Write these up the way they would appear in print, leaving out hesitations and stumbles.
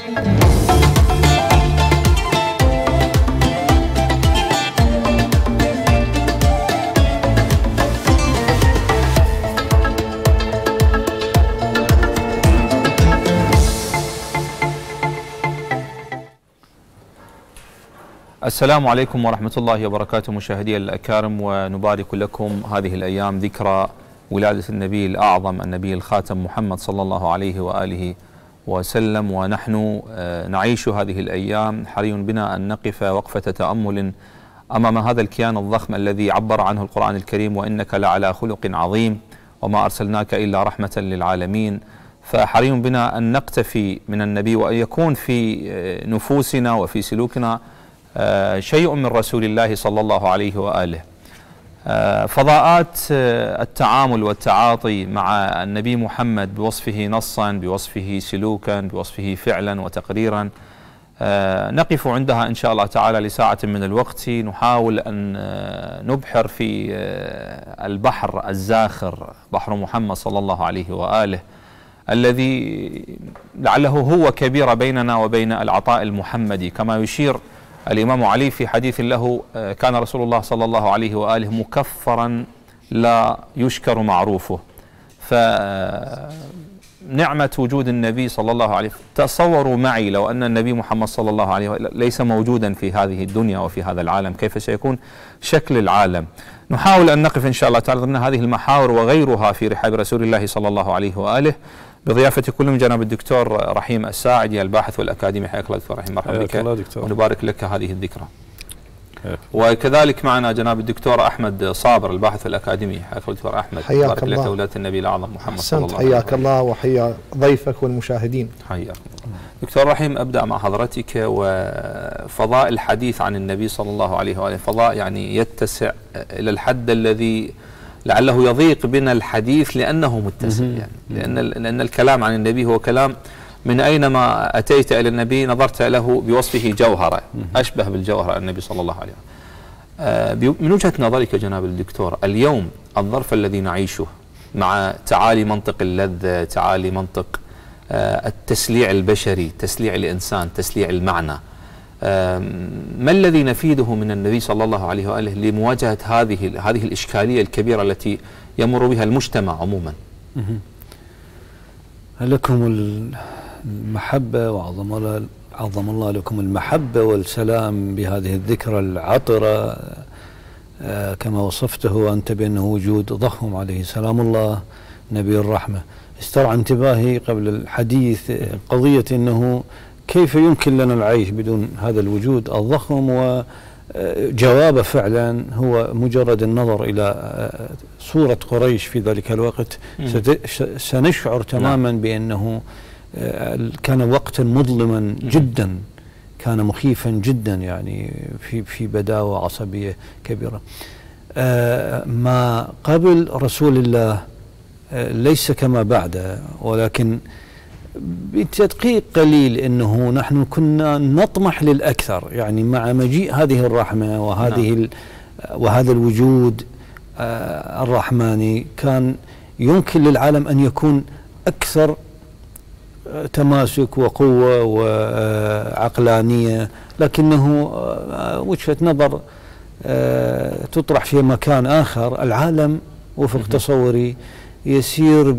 السلام عليكم ورحمة الله وبركاته مشاهدي الأكارم، ونبارك لكم هذه الأيام ذكرى ولادة النبي الأعظم النبي الخاتم محمد صلى الله عليه وآله وسلم. ونحن نعيش هذه الأيام حري بنا أن نقف وقفة تأمل أمام هذا الكيان الضخم الذي عبر عنه القرآن الكريم: وإنك لعلى خلق عظيم وما أرسلناك إلا رحمة للعالمين. فحري بنا أن نقتفي من النبي وأن يكون في نفوسنا وفي سلوكنا شيء من رسول الله صلى الله عليه وآله. فضاءات التعامل والتعاطي مع النبي محمد بوصفه نصا، بوصفه سلوكا، بوصفه فعلا وتقريرا، نقف عندها إن شاء الله تعالى لساعة من الوقت، نحاول أن نبحر في البحر الزاخر، بحر محمد صلى الله عليه وآله، الذي لعله هو كبير بيننا وبين العطاء المحمدي. كما يشير الإمام علي في حديث له: كان رسول الله صلى الله عليه وآله مكفرا لا يشكر معروفه. فنعمة وجود النبي صلى الله عليه وسلم، تصوروا معي لو أن النبي محمد صلى الله عليه وآله ليس موجودا في هذه الدنيا وفي هذا العالم، كيف سيكون شكل العالم؟ نحاول أن نقف إن شاء الله تعالى ضمن هذه المحاور وغيرها في رحاب رسول الله صلى الله عليه وآله، بضيافة كل من جناب الدكتور رحيم الساعدي الباحث والأكاديمي. حياك الله دكتور رحيم، مرحبا بك ونبارك لك هذه الذكرى. وكذلك معنا جناب الدكتور أحمد صابر الباحث والأكاديمي. حياك الله دكتور أحمد، حياك الله. لك ولادة النبي الأعظم محمد صلى الله عليه وسلم. حياك الله وحيا ضيفك والمشاهدين. حياك دكتور رحيم، أبدأ مع حضرتك. وفضاء الحديث عن النبي صلى الله عليه وآله فضاء يعني يتسع إلى الحد الذي لعله يضيق بنا الحديث لأنه متسع، يعني لأن الكلام عن النبي هو كلام من أينما أتيت إلى النبي نظرت له بوصفه جوهرة، أشبه بالجوهرة النبي صلى الله عليه وسلم. من وجهة نظرك جناب الدكتور، اليوم الظرف الذي نعيشه مع تعالي منطق اللذة، تعالي منطق التسليع البشري، تسليع الإنسان، تسليع المعنى، ما الذي نفيده من النبي صلى الله عليه وآله لمواجهة هذه الإشكالية الكبيرة التي يمر بها المجتمع عموما؟ لكم المحبة وعظم الله لكم المحبة والسلام بهذه الذكرى العطرة، كما وصفته أنت بأنه وجود ضخم عليه سلام الله نبي الرحمة. استرعى انتباهي قبل الحديث قضية أنه كيف يمكن لنا العيش بدون هذا الوجود الضخم، وجوابه فعلا هو مجرد النظر إلى صورة قريش في ذلك الوقت سنشعر تماما بأنه كان وقتا مظلما جدا، كان مخيفا جدا، يعني في بداوة عصبية كبيرة. ما قبل رسول الله ليس كما بعده، ولكن بتدقيق قليل انه نحن كنا نطمح للاكثر، يعني مع مجيء هذه الرحمه وهذا الوجود الرحماني كان يمكن للعالم ان يكون اكثر تماسك وقوه وعقلانيه، لكنه وجهه نظر تطرح في مكان اخر. العالم وفق تصوري يسير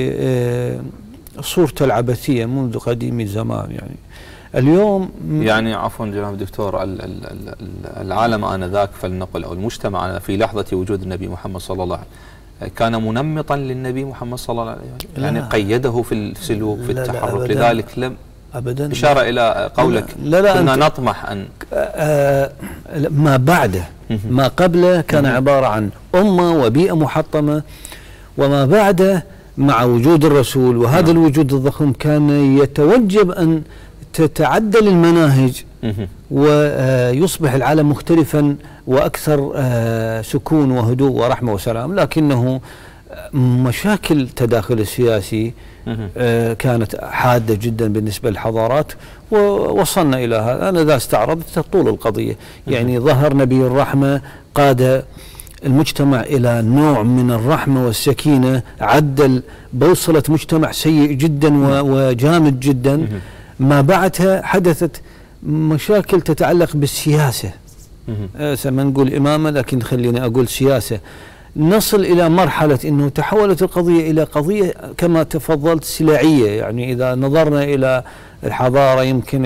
صورته العبثية منذ قديم الزمان. يعني اليوم يعني عفوا جناب الدكتور، العالم آنذاك فلنقل أو المجتمع في لحظة وجود النبي محمد صلى الله عليه وسلم كان منمطا للنبي محمد صلى الله عليه وسلم، يعني قيده في السلوك في التحرك، لذلك لم أبدا إشارة إلى قولك كنا نطمح أن ما بعده ما قبله كان عبارة عن أمة وبيئة محطمة، وما بعده مع وجود الرسول وهذا الوجود الضخم كان يتوجب أن تتعدل المناهج ويصبح العالم مختلفا وأكثر سكون وهدوء ورحمة وسلام. لكنه مشاكل التداخل السياسي كانت حادة جدا بالنسبة للحضارات، ووصلنا إلى هذا. أنا ذا استعرضت طول القضية، يعني ظهر نبي الرحمة قاد المجتمع إلى نوع من الرحمة والسكينة، عدل بوصلة مجتمع سيء جدا وجامد جدا. ما بعدها حدثت مشاكل تتعلق بالسياسة، ما نقول إمامة لكن خليني أقول سياسة. نصل إلى مرحلة أنه تحولت القضية إلى قضية كما تفضلت سلعية. يعني إذا نظرنا إلى الحضارة يمكن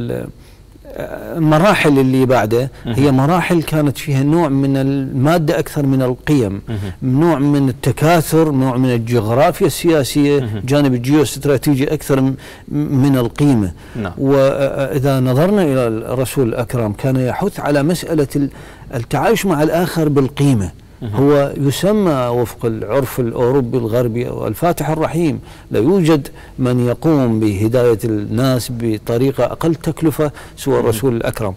المراحل اللي بعده هي مراحل كانت فيها نوع من المادة أكثر من القيم، نوع من التكاثر، نوع من الجغرافيا السياسية، جانب الجيوستراتيجي أكثر من القيمة. وإذا نظرنا إلى الرسول الأكرم كان يحث على مسألة التعايش مع الآخر بالقيمة. هو يسمى وفق العرف الأوروبي الغربي الفاتح الرحيم، لا يوجد من يقوم بهداية الناس بطريقة أقل تكلفة سوى الرسول الأكرم.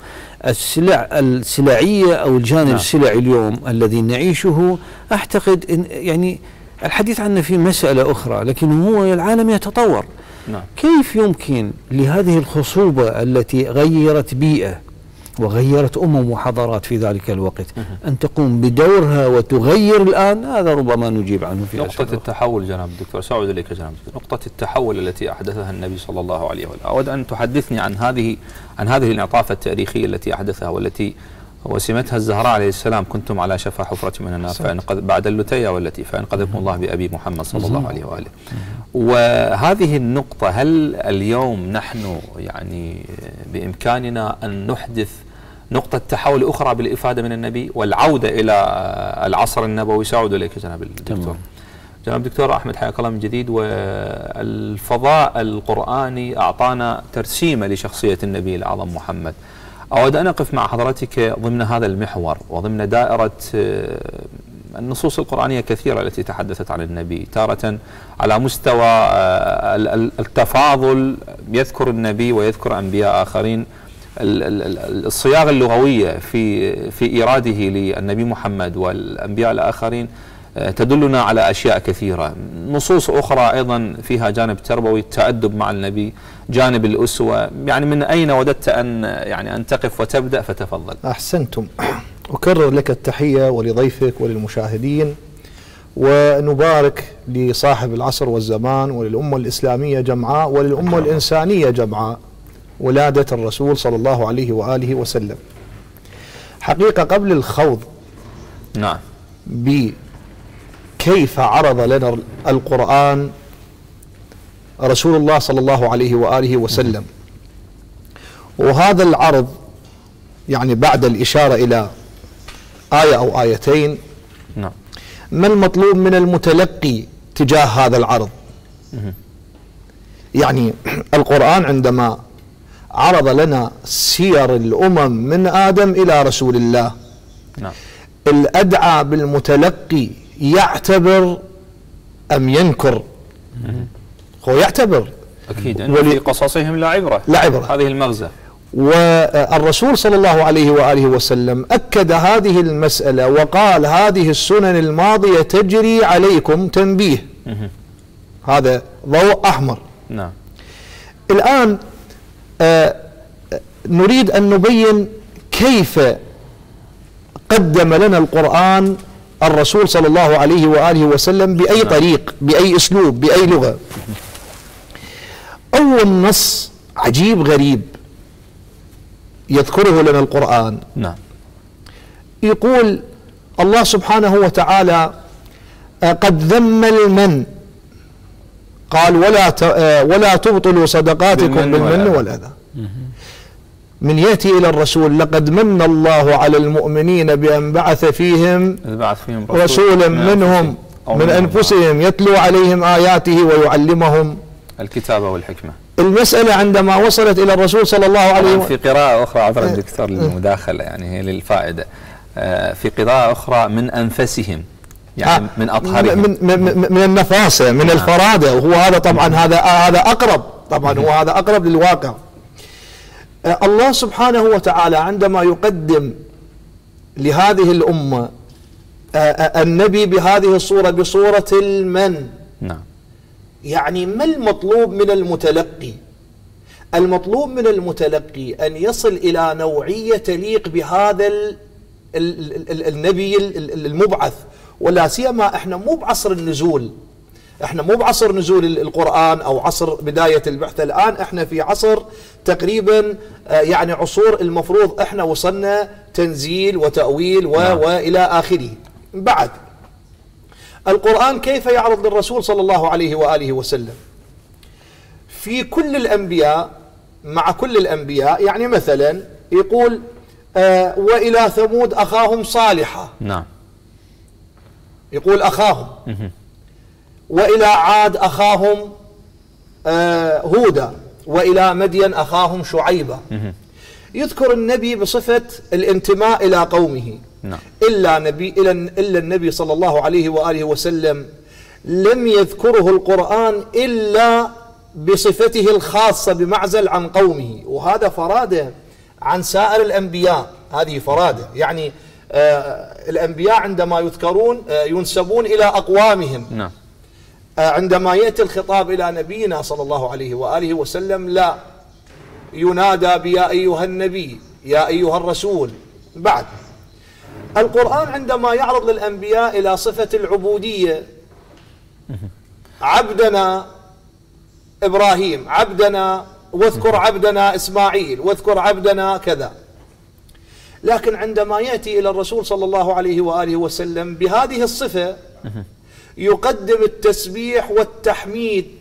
السلعية أو الجانب السلعي اليوم الذي نعيشه أعتقد إن يعني الحديث عنه في مسألة أخرى، لكن هو العالم يتطور. كيف يمكن لهذه الخصوبة التي غيرت بيئة وغيرت وحضارات في ذلك الوقت أن تقوم بدورها وتغير الآن؟ هذا ربما نجيب عنه في نقطة التحول. جناب الدكتور سأعود إليك جناب الدكتور، نقطة التحول التي أحدثها النبي صلى الله عليه وآله، أود أن تحدثني عن هذه الانعطافة التاريخية التي أحدثها والتي وسمتها الزهراء عليه السلام: كنتم على شفا حفرة من النار بعد اللتية والتي فأنقذكم الله بأبي محمد صلى الله عليه وآله. وهذه النقطة هل اليوم نحن يعني بإمكاننا أن نحدث نقطة تحول أخرى بالإفادة من النبي والعودة إلى العصر النبوي؟ سأعود إليك جناب الدكتور. جناب الدكتور أحمد حياك الله من جديد. والفضاء القرآني أعطانا ترسيمة لشخصية النبي الأعظم محمد. أود أن أقف مع حضرتك ضمن هذا المحور وضمن دائرة النصوص القرآنية كثيرة التي تحدثت عن النبي، تارة على مستوى التفاضل يذكر النبي ويذكر أنبياء آخرين. الصياغة اللغوية في إيراده للنبي محمد والأنبياء الآخرين تدلنا على أشياء كثيرة. نصوص أخرى أيضا فيها جانب تربوي، التأدب مع النبي، جانب الأسوة. يعني من أين وددت أن تقف وتبدأ؟ فتفضل. أحسنتم. أكرر لك التحية ولضيفك وللمشاهدين، ونبارك لصاحب العصر والزمان وللأمة الإسلامية جمعاء وللأمة الإنسانية جمعاء ولادة الرسول صلى الله عليه وآله وسلم. حقيقة قبل الخوض بكيف عرض لنا القرآن رسول الله صلى الله عليه وآله وسلم، وهذا العرض يعني بعد الإشارة إلى آية أو آيتين، ما المطلوب من المتلقي تجاه هذا العرض؟ يعني القرآن عندما عرض لنا سير الأمم من آدم إلى رسول الله، الأدعى بالمتلقي يعتبر أم ينكر؟ هو يعتبر أكيد أن في قصصهم لا عبرة، هذه المغزى. والرسول صلى الله عليه وآله وسلم أكد هذه المسألة وقال: هذه السنن الماضية تجري عليكم تنبيه. هذا ضوء أحمر. الآن نريد أن نبين كيف قدم لنا القرآن الرسول صلى الله عليه وآله وسلم، بأي طريق، بأي أسلوب، بأي لغة. أول نص عجيب غريب يذكره لنا القرآن، يقول الله سبحانه وتعالى: قد ذم المن، قال: ولا تبطلوا صدقاتكم بالمن والأذى. من يأتي إلى الرسول: لقد من الله على المؤمنين بأن بعث فيهم رسولا منهم من أنفسهم يتلو عليهم آياته ويعلمهم الكتاب والحكمة. المسألة عندما وصلت إلى الرسول صلى الله عليه وسلم في قراءة أخرى، عذرا الدكتور للمداخلة يعني هي للفائدة، في قراءة أخرى من أنفسهم، يعني من أطهارهم، من النفاسة، من الفرادة. وهو هذا طبعا هذا أقرب، طبعا هو هذا أقرب للواقع. الله سبحانه وتعالى عندما يقدم لهذه الأمة النبي بهذه الصورة، بصورة المن، يعني ما المطلوب من المتلقي؟ المطلوب من المتلقي أن يصل إلى نوعية تليق بهذا النبي المبعث. ولا سيما احنا مو بعصر النزول، احنا مو بعصر نزول القرآن أو عصر بداية البعثة، الآن احنا في عصر تقريبا يعني عصور المفروض احنا وصلنا تنزيل وتأويل وإلى آخره. بعد القرآن كيف يعرض للرسول صلى الله عليه وآله وسلم في كل الأنبياء، مع كل الأنبياء، يعني مثلا يقول وإلى ثمود أخاهم صالحا، نعم، يقول أخاهم، وإلى عاد أخاهم هودا، وإلى مدين أخاهم شعيبا. يذكر النبي بصفة الانتماء إلى قومه. نعم. إلا النبي صلى الله عليه وآله وسلم لم يذكره القرآن إلا بصفته الخاصة بمعزل عن قومه، وهذا فرادة عن سائر الأنبياء، هذه فرادة. يعني الأنبياء عندما يذكرون ينسبون إلى أقوامهم. نعم. عندما يأتي الخطاب إلى نبينا صلى الله عليه وآله وسلم لا، ينادى بيا أيها النبي، يا أيها الرسول. بعد القرآن عندما يعرض للأنبياء إلى صفة العبودية، عبدنا إبراهيم، عبدنا، واذكر عبدنا إسماعيل، واذكر عبدنا كذا. لكن عندما يأتي إلى الرسول صلى الله عليه وآله وسلم بهذه الصفة يقدم التسبيح والتحميد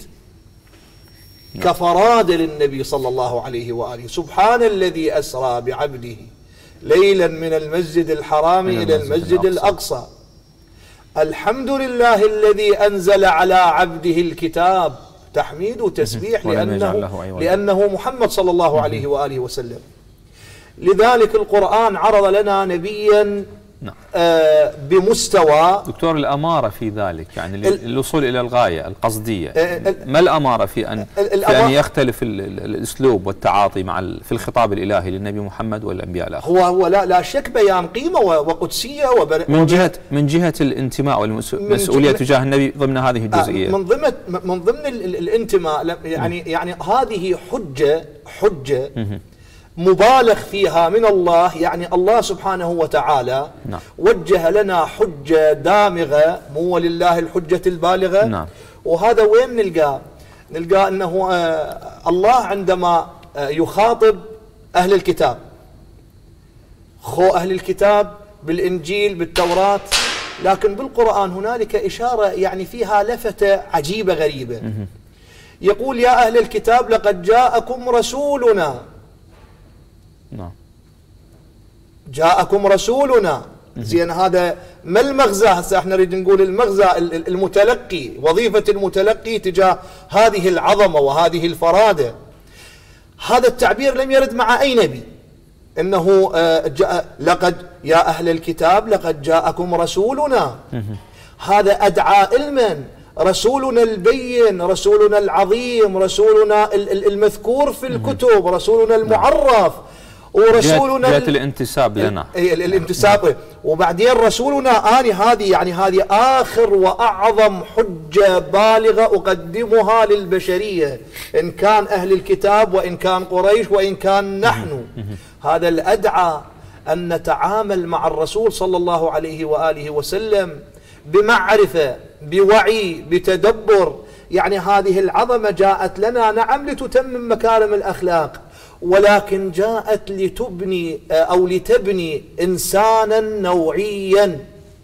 كفرادة للنبي صلى الله عليه وآله. سبحان الذي أسرى بعبده ليلا من المسجد الحرام إلى المسجد الأقصى، الحمد لله الذي أنزل على عبده الكتاب، تحميد وتسبيح لأنه محمد صلى الله عليه وآله وسلم. لذلك القرآن عرض لنا نبيا بمستوى. دكتور، الأمارة في ذلك يعني الوصول إلى الغاية القصدية، ما الأمارة في أن يختلف الأسلوب والتعاطي في الخطاب الإلهي للنبي محمد والأنبياء الآخرين؟ هو لا شك بيان قيمة وقدسية من جهة الانتماء والمسؤولية تجاه النبي ضمن هذه الجزئية. من ضمن الانتماء، يعني هذه حجة مبالغ فيها من الله. يعني الله سبحانه وتعالى وجه لنا حجة دامغة، مو ولله الحجة البالغة. وهذا وين نلقى أنه الله عندما يخاطب أهل الكتاب، أهل الكتاب بالإنجيل بالتوراة، لكن بالقرآن هنالك إشارة يعني فيها لفتة عجيبة غريبة. يقول يا أهل الكتاب لقد جاءكم رسولنا، جاءكم رسولنا. زين، هذا ما المغزى؟ هسه احنا نريد نقول المغزى المتلقي، وظيفة المتلقي تجاه هذه العظمة وهذه الفرادة. هذا التعبير لم يرد مع أي نبي، انه لقد يا أهل الكتاب لقد جاءكم رسولنا. هذا أدعى علما، رسولنا البين، رسولنا العظيم، رسولنا المذكور في الكتب، رسولنا المعرف، ورسولنا جهة الانتساب لنا، الانتساب. وبعدين رسولنا هذه آخر وأعظم حجة بالغة أقدمها للبشرية، إن كان أهل الكتاب وإن كان قريش وإن كان نحن. هذا الأدعى أن نتعامل مع الرسول صلى الله عليه وآله وسلم بمعرفة، بوعي، بتدبر. يعني هذه العظمة جاءت لنا نعم لتتمم مكارم الأخلاق، ولكن جاءت لتبني أو لتبني إنسانا نوعيا،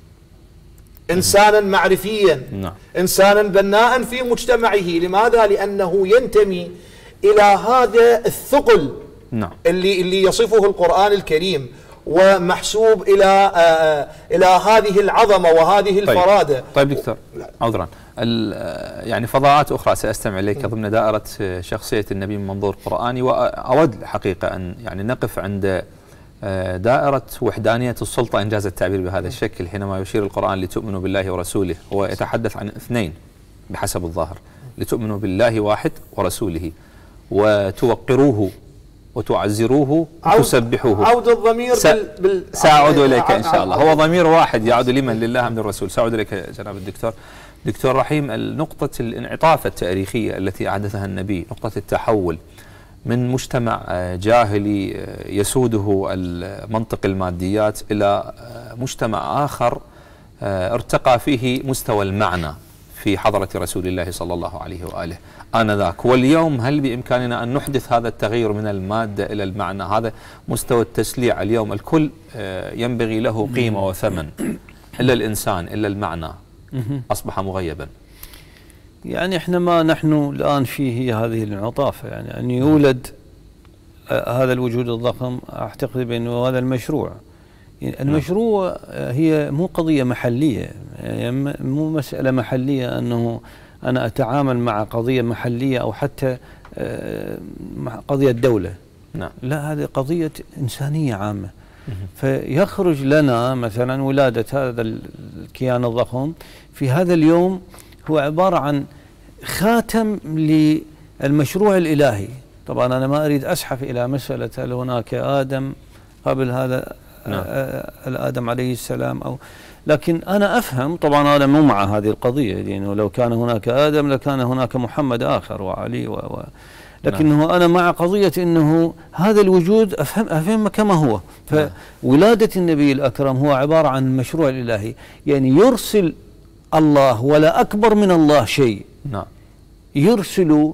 إنسانا معرفيا، إنسانا بناء في مجتمعه. لماذا؟ لأنه ينتمي إلى هذا الثقل اللي يصفه القرآن الكريم، ومحسوب إلى هذه العظمة وهذه الفرادة. طيب دكتور، عذرا، يعني فضاءات أخرى سأستمع إليك ضمن دائرة شخصية النبي من منظور قرآني، وأود حقيقة أن يعني نقف عند دائرة وحدانية السلطة، إنجاز التعبير بهذا الشكل، حينما يشير القرآن لتؤمنوا بالله ورسوله. هو يتحدث عن اثنين بحسب الظاهر، لتؤمنوا بالله واحد ورسوله، وتوقروه وتعزروه وتسبحوه. عود الضمير سأعود إليك إن شاء الله. هو ضمير واحد يعود لمن؟ لله من الرسول. سأعود إليك جناب الدكتور. دكتور رحيم، نقطة الانعطاف التاريخية التي أحدثها النبي، نقطة التحول من مجتمع جاهلي يسوده منطق الماديات إلى مجتمع آخر ارتقى فيه مستوى المعنى في حضرة رسول الله صلى الله عليه وآله آنذاك. واليوم هل بإمكاننا أن نحدث هذا التغيير من المادة إلى المعنى؟ هذا مستوى التسليع اليوم، الكل ينبغي له قيمة وثمن، إلا الإنسان، إلا المعنى أصبح مغيبا. يعني احنا ما نحن الآن فيه هذه العطافة، يعني أن يولد هذا الوجود الضخم. أعتقد بأنه هذا المشروع، يعني المشروع هي مو قضية محلية، يعني مو مسألة محلية أنه أنا أتعامل مع قضية محلية أو حتى قضية دولة. نعم. لا، هذه قضية إنسانية عامة. فيخرج لنا مثلا ولادة هذا الكيان الضخم في هذا اليوم هو عبارة عن خاتم للمشروع الإلهي. طبعا أنا ما أريد أزحف إلى مسألة هل هناك آدم قبل هذا، نعم. الآدم عليه السلام، أو لكن أنا أفهم طبعا أنا مو مع هذه القضية، لأنه لو كان هناك آدم لكان هناك محمد آخر وعلي لكنه نعم. أنا مع قضية أنه هذا الوجود أفهم كما هو. فولادة النبي الأكرم هو عبارة عن مشروع الإلهي، يعني يرسل الله ولا أكبر من الله شيء. نعم. يرسل،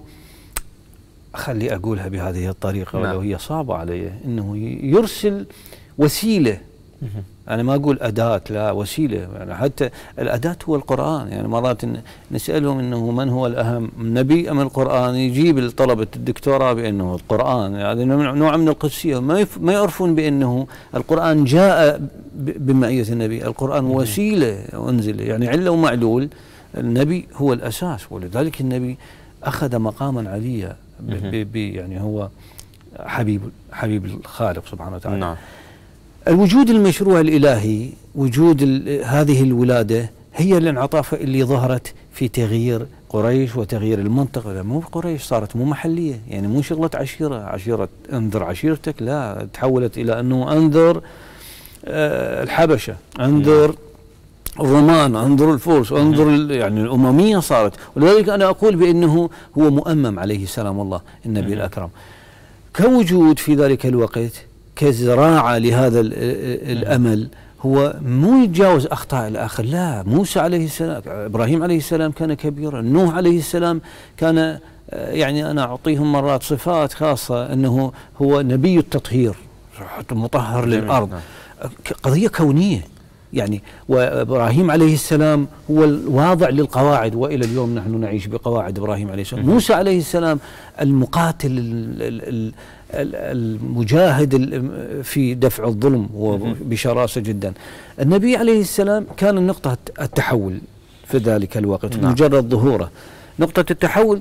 خلي أقولها بهذه الطريقة ولو هي صعبة علي، أنه يرسل وسيلة. أنا ما أقول أداة، لا، وسيلة. يعني حتى الأداة هو القرآن. يعني مرات نسألهم أنه من هو الأهم، النبي أم القرآن؟ يجيب طلبة الدكتوراه بأنه القرآن. يعني نوع من القدسية، ما يعرفون بأنه القرآن جاء بمعية النبي. القرآن وسيلة أنزل، يعني علة ومعلول. النبي هو الأساس، ولذلك النبي أخذ مقاما عليا، يعني هو حبيب الخالق سبحانه وتعالى. نعم. الوجود المشروع الإلهي، وجود هذه الولادة هي الانعطافة اللي ظهرت في تغيير قريش وتغيير المنطقة. مو قريش صارت مو محلية، يعني مو شغلة عشيرة انذر عشيرتك، لا، تحولت إلى أنه أنذر الحبشة، أنذر الرومان، أنظر الفرس، أنظر يعني الأممية صارت. ولذلك أنا أقول بأنه هو مؤمم عليه السلام الله النبي الأكرم كوجود في ذلك الوقت، كزراعة لهذا الأمل. هو مو يتجاوز أخطاء الآخر، لا. موسى عليه السلام، إبراهيم عليه السلام كان كبيرا، نوح عليه السلام كان، يعني أنا أعطيهم مرات صفات خاصة أنه هو نبي التطهير، مطهر للأرض، قضية كونية يعني. وإبراهيم عليه السلام هو الواضع للقواعد، وإلى اليوم نحن نعيش بقواعد إبراهيم عليه السلام. موسى عليه السلام المقاتل المجاهد في دفع الظلم وبشراسة جدا. النبي عليه السلام كان النقطة التحول في ذلك الوقت، مجرد ظهوره نقطة التحول.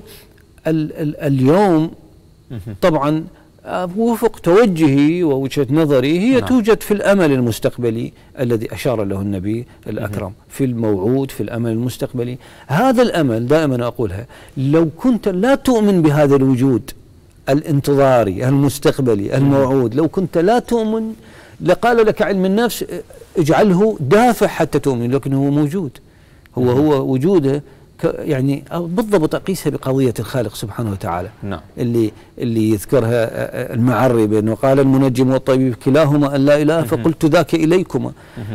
اليوم طبعا وفق توجهي ووجهة نظري هي توجد في الأمل المستقبلي الذي أشار له النبي الأكرم، في الموعود، في الأمل المستقبلي. هذا الأمل دائما أقولها، لو كنت لا تؤمن بهذا الوجود الانتظاري المستقبلي الموعود، لو كنت لا تؤمن لقال لك علم النفس اجعله دافع حتى تؤمن، لكن هو موجود. هو وجوده يعني بالضبط أقيسها بقضية الخالق سبحانه وتعالى. نعم. اللي يذكرها المعري بأنه قال المنجم والطبيب كلاهما أن لا إله فقلت ذاك إليكما،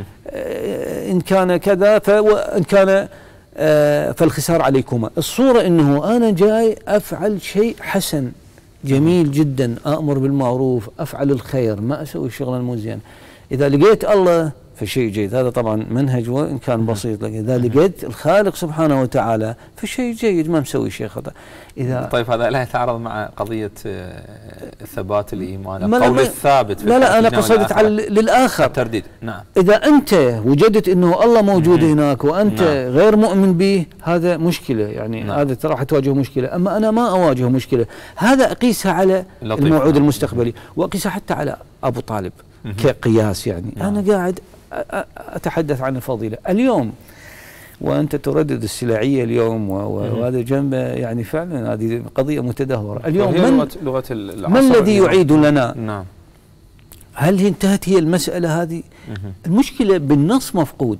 إن كان كذا وإن كان فالخسار عليكما. الصورة أنه أنا جاي أفعل شيء حسن جميل جدا، أأمر بالمعروف، أفعل الخير، ما أسوي الشغل المزين. إذا لقيت الله فشيء جيد، هذا طبعا منهج وإن كان بسيط، لكن إذا لقيت الخالق سبحانه وتعالى فشيء جيد، ما مسوي شيء خطأ. إذا طيب هذا لا يتعارض مع قضية ثبات الإيمان، القول الثابت؟ لا أنا قصدت على للآخر الترديد. نعم. إذا أنت وجدت أنه الله موجود هناك وأنت غير مؤمن به، هذا مشكلة، يعني هذا راح تواجه مشكلة. أما أنا ما أواجه مشكلة، هذا أقيسها على الموعود المستقبلي، وأقيسها حتى على أبو طالب كقياس. يعني أنا قاعد أتحدث عن الفضيلة اليوم، وأنت تردد السلاعية اليوم، وهذا جنبه يعني فعلا هذه قضية متدهورة اليوم. لغة ما الذي يعيد لنا؟ نعم. هل انتهت هي المسألة هذه؟ المشكلة بالنص مفقود.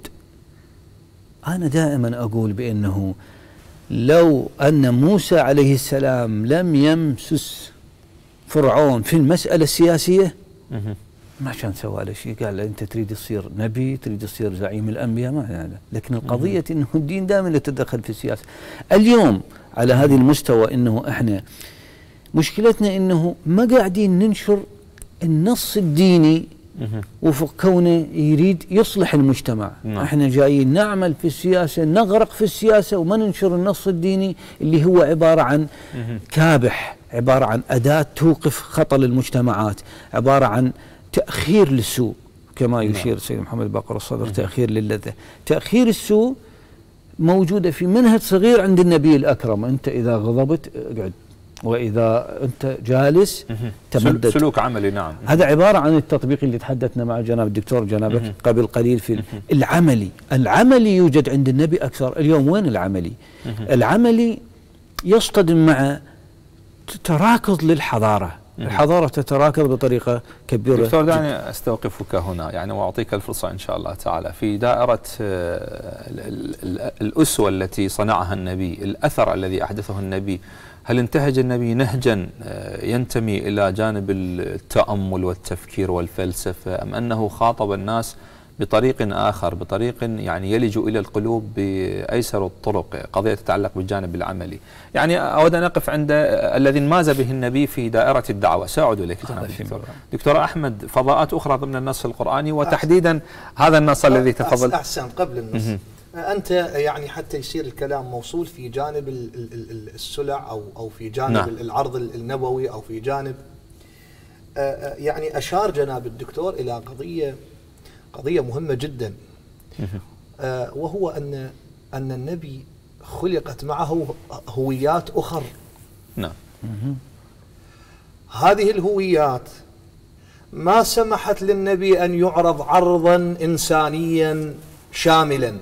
أنا دائما أقول بأنه لو أن موسى عليه السلام لم يمسس فرعون في المسألة السياسية ما كان سوى له شيء، قال له أنت تريد تصير نبي، تريد تصير زعيم الأنبياء، ما يعني. لكن القضية أنه الدين دائما يتدخل في السياسة. اليوم على هذا المستوى أنه إحنا مشكلتنا أنه ما قاعدين ننشر النص الديني وفق كونه يريد يصلح المجتمع. احنا جايين نعمل في السياسة، نغرق في السياسة وما ننشر النص الديني اللي هو عبارة عن كابح، عبارة عن أداة توقف خطر المجتمعات، عبارة عن تأخير للسوء كما يشير سيد محمد باقر الصدر، تأخير للذة. تأخير السوء موجودة في منهج صغير عند النبي الأكرم، أنت إذا غضبت اقعد، وإذا أنت جالس تمدد. سلوك عملي. نعم. هذا عبارة عن التطبيق اللي تحدثنا مع جناب الدكتور جنابك قبل قليل في العملي. العملي يوجد عند النبي أكثر. اليوم وين العملي؟ العملي يصطدم مع تراكض للحضارة. الحضارة تتراكض بطريقة كبيرة. دكتور دعني أستوقفك هنا يعني وأعطيك الفرصة إن شاء الله تعالى في دائرة الأسوة التي صنعها النبي، الأثر الذي أحدثه النبي. هل انتهج النبي نهجا ينتمي إلى جانب التأمل والتفكير والفلسفة، أم أنه خاطب الناس بطريق آخر، بطريق يعني يلج إلى القلوب بأيسر الطرق، قضية تتعلق بالجانب العملي؟ يعني أود أن أقف عند الذي انماز به النبي في دائرة الدعوة. سأعود إليك دكتور أحمد، فضاءات أخرى ضمن النص القرآني وتحديدا هذا النص الذي تفضل. أحسن. قبل النص أنت يعني حتى يصير الكلام موصول في جانب السلع أو في جانب العرض النبوي أو في جانب يعني أشار جناب الدكتور إلى قضية مهمة جدا، وهو أن النبي خلقت معه هويات أخر. نعم. هذه الهويات ما سمحت للنبي أن يعرض عرضا إنسانيا شاملا،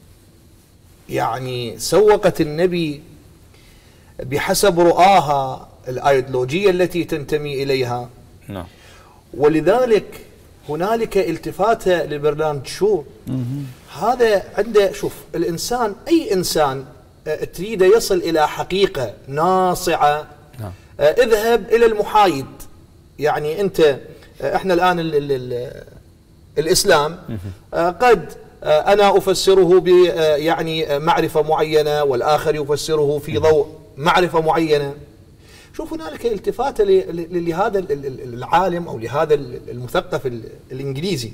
يعني سوقت النبي بحسب رؤاها الأيديولوجية التي تنتمي إليها. نعم. ولذلك هنالك التفاتة لبرنامج شو هذا عنده. شوف الإنسان، أي إنسان تريد يصل إلى حقيقة ناصعة، اذهب إلى المحايد. يعني أنت إحنا الآن الإسلام قد أنا أفسره ب يعني معرفة معينة، والآخر يفسره في ضوء معرفة معينة. شوف هنالك التفاتة لهذا العالم أو لهذا المثقف الإنجليزي،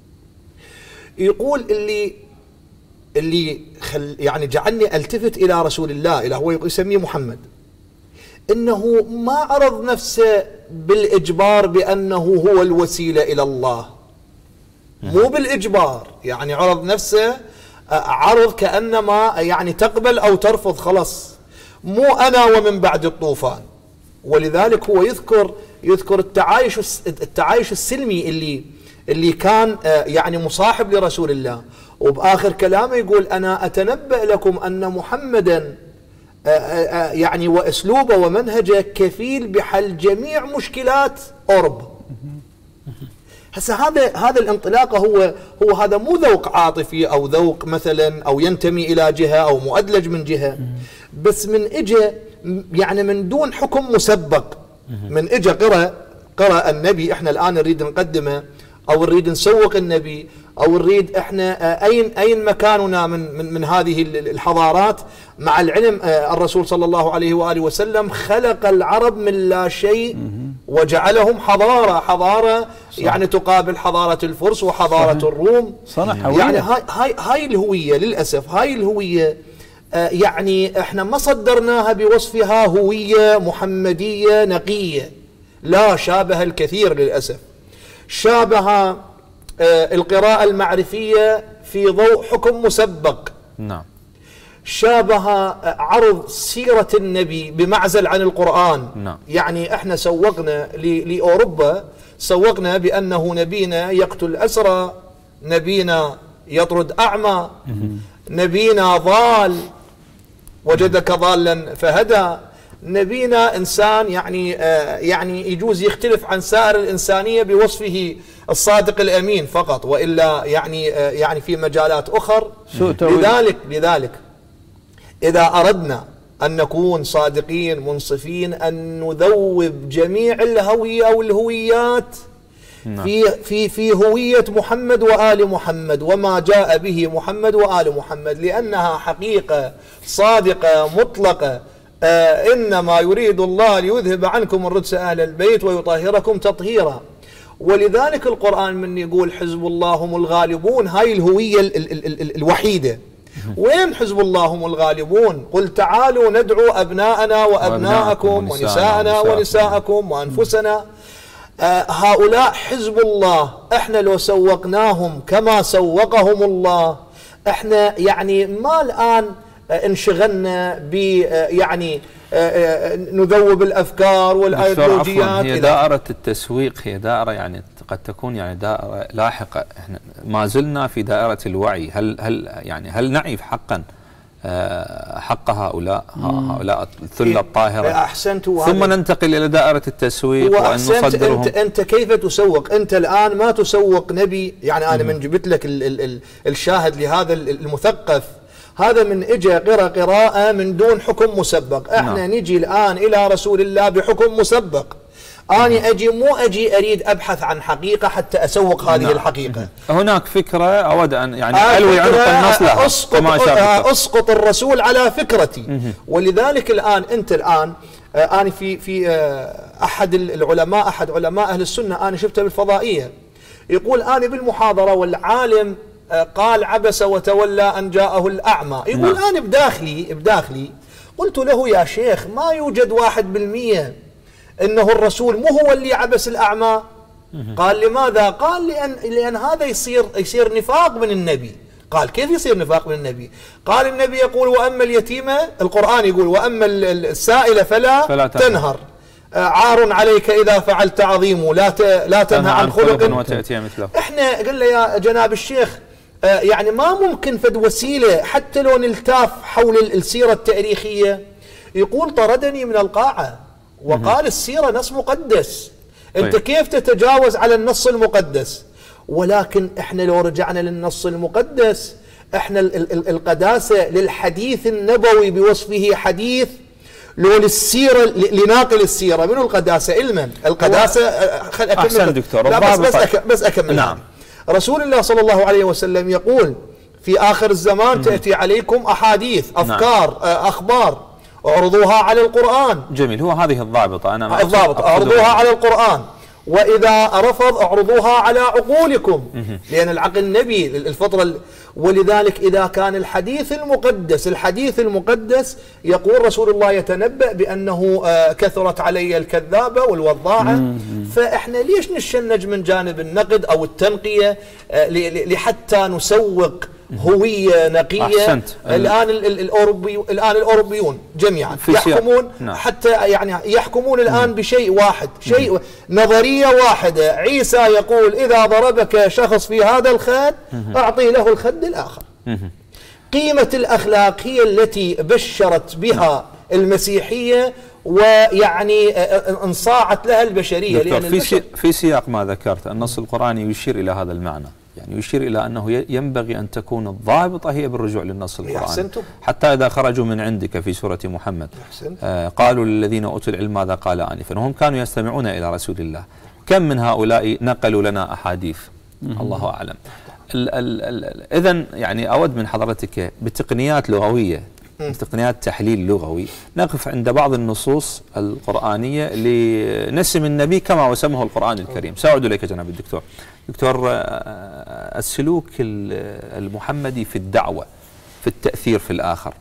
يقول اللي يعني جعلني التفت إلى رسول الله، إلى هو يسميه محمد، إنه ما عرض نفسه بالإجبار بأنه هو الوسيلة إلى الله، مو بالإجبار، يعني عرض نفسه عرض كأنما يعني تقبل أو ترفض، خلاص مو أنا ومن بعد الطوفان. ولذلك هو يذكر التعايش السلمي اللي كان يعني مصاحب لرسول الله، وبآخر كلامه يقول أنا أتنبأ لكم أن محمدا يعني وأسلوبه ومنهجه كفيل بحل جميع مشكلات أوروبا. هسه هذا الانطلاقه هو هذا مو ذوق عاطفي او ذوق مثلا او ينتمي الى جهه او مؤدلج من جهه، بس من اجى يعني من دون حكم مسبق، من اجى قرأ النبي. احنا الان نريد نقدمه او نريد نسوق النبي او نريد احنا اين مكاننا من هذه الحضارات، مع العلم الرسول صلى الله عليه واله وسلم خلق العرب من لا شيء وجعلهم حضاره يعني تقابل حضاره الفرس وحضاره الروم. يعني هاي الهويه للاسف، هاي الهويه يعني احنا ما صدرناها بوصفها هويه محمديه نقيه، لا، شابه الكثير للاسف. شابه القراءة المعرفية في ضوء حكم مسبق. نعم. شابه عرض سيرة النبي بمعزل عن القرآن. نعم. يعني احنا سوقنا لأوروبا، سوقنا بأنه نبينا يقتل أسرى، نبينا يطرد أعمى، نبينا ضال وجدك ضالا فهدى، نبينا إنسان يعني يجوز يختلف عن سائر الإنسانية بوصفه الصادق الأمين فقط، وإلا يعني في مجالات أخرى. لذلك إذا أردنا أن نكون صادقين منصفين، أن نذوب جميع الهوية أو الهويات في هوية محمد وآل محمد وما جاء به محمد وآل محمد، لأنها حقيقة صادقة مطلقة. إنما يريد الله ليذهب عنكم الرجس أهل البيت ويطهركم تطهيرا. ولذلك القرآن من يقول حزب الله هم الغالبون، هاي الهوية الوحيدة. وين حزب الله هم الغالبون؟ قل تعالوا ندعو أبناءنا وأبناءكم ونساءنا ونساءكم وأنفسنا. هؤلاء حزب الله. احنا لو سوقناهم كما سوقهم الله، احنا يعني ما الآن انشغلنا ب يعني نذوب الافكار والايديولوجيات. هي دائرة التسويق هي دائرة يعني قد تكون يعني دائرة لاحقة. احنا ما زلنا في دائرة الوعي. هل نعي حقا حق هؤلاء الثلة الطاهرة؟ احسنت. ثم ننتقل الى دائرة التسويق وان نصدرهم. انت كيف تسوق؟ انت الان ما تسوق نبي. يعني انا من جبت لك الشاهد لهذا المثقف، هذا من اجى قراءة من دون حكم مسبق. احنا نجي الان الى رسول الله بحكم مسبق. أنا مو أجي أريد أبحث عن حقيقة حتى أسوق هذه الحقيقة. هناك فكرة أود أن يعني ألوي عنق النص لها. أسقط الرسول على فكرتي. ولذلك الآن أنت الآن أنا في أحد العلماء، أحد علماء أهل السنة، أنا شفته بالفضائية يقول أنا بالمحاضرة والعالم قال عبس وتولى أن جاءه الأعمى. يقول أنا بداخلي قلت له يا شيخ ما يوجد 1% إنه الرسول مو هو اللي عبس الأعمى. قال لماذا؟ قال لأن هذا يصير نفاق من النبي. قال كيف يصير نفاق من النبي؟ قال النبي يقول وأما اليتيمة، القرآن يقول وأما السائل فلا تنهر، عار عليك إذا فعلت عظيم، لا تنهى عن خلق وتأتي مثله. احنا قلنا يا جناب الشيخ يعني ما ممكن فد وسيلة حتى لو نلتاف حول السيرة التاريخية. يقول طردني من القاعة وقال السيرة نص مقدس. انت كيف تتجاوز على النص المقدس؟ ولكن احنا لو رجعنا للنص المقدس، احنا القداسة للحديث النبوي بوصفه حديث، لو للسيرة لناقل السيرة منه القداسة علما. القداسة أحسن دكتور. بس أكمل. نعم. رسول الله صلى الله عليه وسلم يقول في آخر الزمان تأتي عليكم أحاديث أفكار أخبار اعرضوها على القرآن. جميل. هو هذه الضابطة. أنا الضابطة اعرضوها على القرآن، وإذا رفض اعرضوها على عقولكم، لأن العقل النبي الفطرة. ولذلك إذا كان الحديث المقدس يقول رسول الله يتنبأ بأنه كثرت علي الكذابة والوضاعة، فإحنا ليش نشنج من جانب النقد أو التنقية لحتى نسوق هوية نقية؟ أحسنت. الآن الأوروبيون جميعا يحكمون حتى يعني يحكمون الآن بشيء واحد، شيء نظرية واحدة. عيسى يقول إذا ضربك شخص في هذا الخد أعطي له الخد الآخر. قيمة الأخلاق هي التي بشرت بها المسيحية ويعني انصاعت لها البشرية. لأن في سياق ما ذكرت النص القرآني يشير إلى هذا المعنى، يعني يشير إلى أنه ينبغي أن تكون الضابطة هي بالرجوع للنص القرآني. حتى إذا خرجوا من عندك في سورة محمد قالوا للذين أوتوا العلم ماذا قال آنفا، وهم كانوا يستمعون إلى رسول الله. كم من هؤلاء نقلوا لنا أحاديث الله أعلم. إذن يعني أود من حضرتك بتقنيات لغوية، تقنيات تحليل لغوي، نقف عند بعض النصوص القرآنية لنسم النبي كما وسمه القرآن الكريم. سأعود إليك جناب الدكتور. دكتور، السلوك المحمدي في الدعوة، في التأثير في الآخر.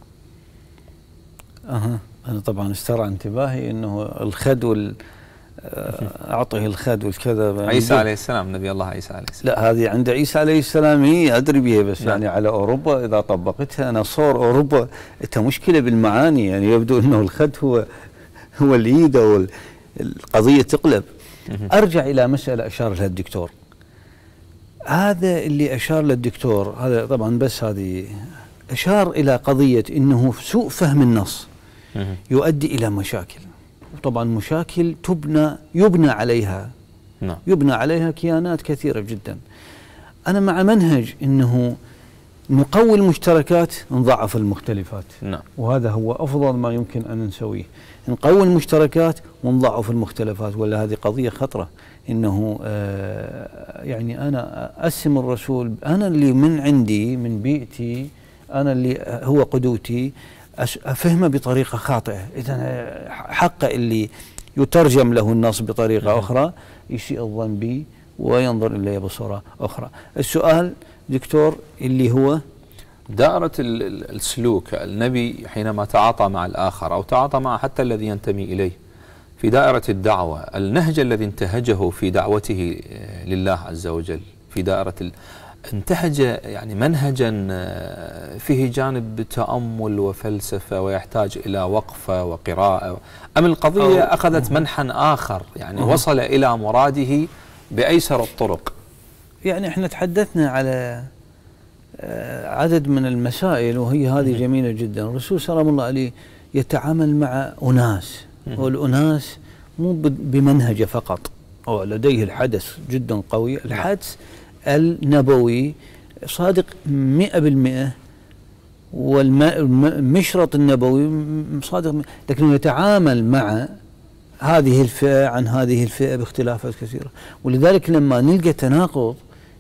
أنا طبعا استرعى انتباهي أنه الخد أعطه الخد والكذا. عيسى عليه السلام، نبي الله عيسى عليه السلام. لا، هذه عند عيسى عليه السلام هي أدري بها، بس يعني على أوروبا إذا طبقتها أنا صور أوروبا أنت مشكلة بالمعاني. يعني يبدو أنه الخد هو الإيد أو القضية تقلب. أرجع إلى مسألة أشار لها الدكتور. هذا اللي أشار للدكتور هذا طبعا، بس هذه أشار إلى قضية أنه سوء فهم النص يؤدي إلى مشاكل. طبعا مشاكل يبنى عليها يبنى عليها كيانات كثيرة جدا. أنا مع منهج أنه نقوي المشتركات نضعف المختلفات. نعم. وهذا هو أفضل ما يمكن أن نسويه، نقوي المشتركات ونضعف المختلفات، ولا هذه قضية خطرة. إنه يعني أنا أسم الرسول، أنا اللي من عندي من بيئتي، أنا اللي هو قدوتي، أفهمه بطريقة خاطئة، إذا حقه اللي يترجم له النص بطريقة أخرى يسيء الظن بي وينظر إليه بصورة أخرى. السؤال دكتور اللي هو دائرة السلوك، النبي حينما تعاطى مع الآخر أو تعاطى مع حتى الذي ينتمي إليه في دائرة الدعوة، النهج الذي انتهجه في دعوته لله عز وجل في دائرة انتهج يعني منهجا فيه جانب تأمل وفلسفة ويحتاج إلى وقفة وقراءة، أم القضية أخذت منحا آخر يعني وصل إلى مراده بأيسر الطرق؟ يعني احنا تحدثنا على عدد من المسائل وهي هذه جميلة جدا. الرسول سلام الله عليه يتعامل مع أناس، والأناس مو بمنهجه فقط، هو لديه الحدث جدا قوي، الحدث النبوي صادق 100%، والمشرط النبوي صادق، لكنه يتعامل مع هذه الفئة عن هذه الفئة باختلافات كثيرة. ولذلك لما نلقى تناقض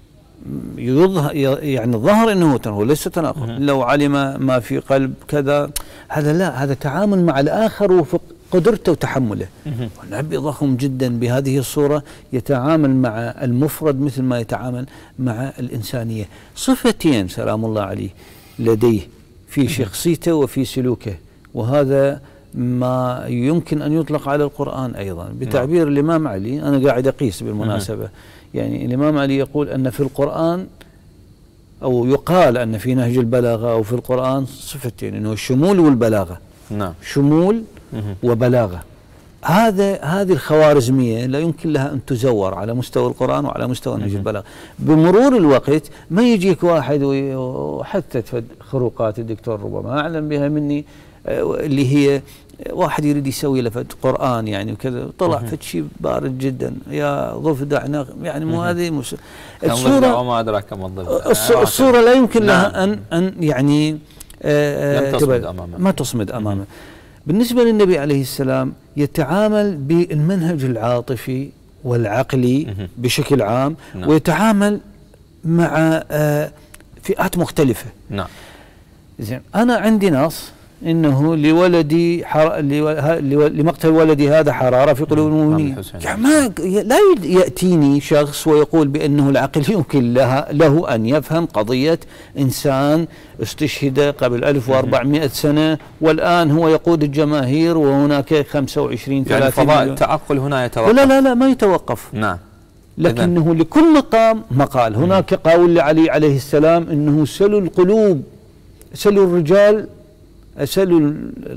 يظهر يعني ظهر انه هو ليس تناقض، لو علم ما في قلب كذا، هذا لا، هذا تعامل مع الآخر وفق قدرته وتحمله. والنبي ضخم جدا بهذه الصورة، يتعامل مع المفرد مثل ما يتعامل مع الإنسانية. صفتين سلام الله عليه لديه في شخصيته وفي سلوكه، وهذا ما يمكن أن يطلق على القرآن أيضا بتعبير الإمام علي. أنا قاعد أقيس بالمناسبة، يعني الإمام علي يقول أن في القرآن، أو يقال أن في نهج البلاغة أو في القرآن صفتين، أنه الشمول والبلاغة. نعم. شمول وبلاغة. هذه الخوارزمية لا يمكن لها أن تزور على مستوى القرآن وعلى مستوى نهج البلاغة. بمرور الوقت ما يجيك واحد وحتى خروقات الدكتور ربما أعلم بها مني، اللي هي واحد يريد يسوي له فد قرآن يعني وكذا، طلع فد شيء بارد جدا، يا ضفدع يعني مو هذه الصورة، وما أدراك ما الضفدع. الصورة لا يمكن لها أن يعني لم تصمد أمامه، ما تصمد أمامه. بالنسبة للنبي عليه السلام يتعامل بالمنهج العاطفي والعقلي بشكل عام، ويتعامل مع فئات مختلفة. نعم. زين، أنا عندي نص إنه لولدي لمقتل ولدي هذا حرارة في قلوب المؤمنين. لا يأتيني شخص ويقول بأنه العقل يمكن له أن يفهم قضية إنسان استشهد قبل 1400 سنة والآن هو يقود الجماهير وهناك 25 30 يعني فضاء التعقل هنا يتوقف. لا ما يتوقف. نعم. لكنه لكل مقام مقال. هناك قول لعلي عليه السلام إنه سلوا القلوب، سلوا الرجال، سلوا